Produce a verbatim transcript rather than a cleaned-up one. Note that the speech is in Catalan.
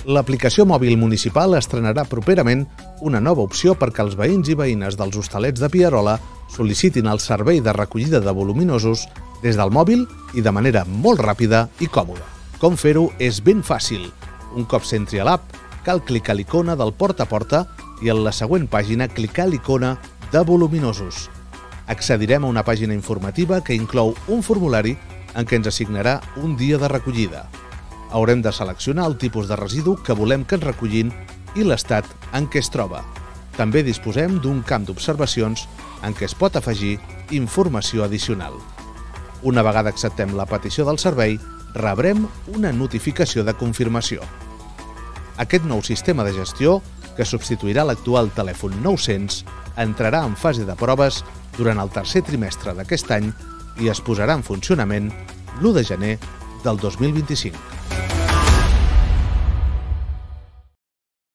L'aplicació mòbil municipal estrenarà properament una nova opció perquè els veïns i veïnes dels Hostalets de Pierola sol·licitin el servei de recollida de voluminosos des del mòbil i de manera molt ràpida i còmoda. Com fer-ho és ben fàcil. Un cop s'entri a l'app, cal clicar l'icona del porta a porta i en la següent pàgina clicar l'icona de voluminosos. Accedirem a una pàgina informativa que inclou un formulari en què ens assignarà un dia de recollida. Haurem de seleccionar el tipus de residu que volem que ens recollin i l'estat en què es troba. També disposem d'un camp d'observacions en què es pot afegir informació addicional. Una vegada acceptem la petició del servei, rebrem una notificació de confirmació. Aquest nou sistema de gestió, que substituirà l'actual telèfon nou-cents, entrarà en fase de proves durant el tercer trimestre d'aquest any i es posarà en funcionament l'u de gener del dos mil vint-i-cinc.